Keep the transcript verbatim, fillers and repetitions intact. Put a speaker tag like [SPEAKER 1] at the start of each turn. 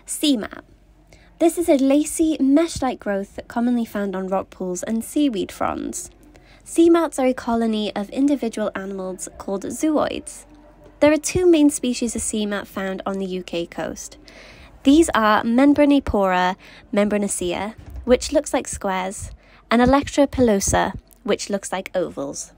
[SPEAKER 1] Seamat. This is a lacy, mesh-like growth commonly found on rock pools and seaweed fronds. Seamats are a colony of individual animals called zooids. There are two main species of seamat found on the U K coast. These are Membranipora membranacea, which looks like squares, and Electra pilosa, which looks like ovals.